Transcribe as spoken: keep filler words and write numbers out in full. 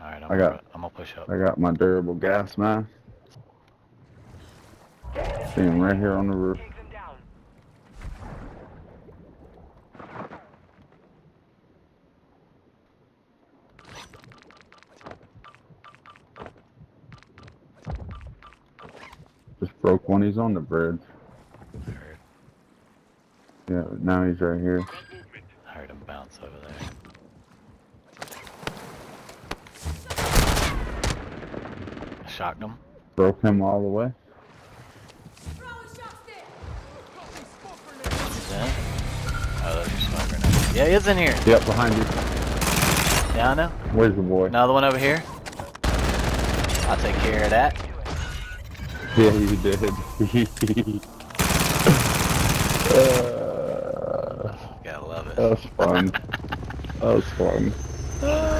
Alright, I'm, I got, I'm gonna push up. I got my durable gas mask. See him right here on the roof. Just broke one. He's on the bridge. Heard. Yeah, now he's right here. I heard him bounce over there. I shocked him. Broke him all the way. He's in. Oh, there's your smoker now. Yeah, he is in here. Yep, behind you. Yeah, I know. Where's the boy? Another one over here. I'll take care of that. Yeah, you did. uh, Gotta love it. that was fun. That was fun.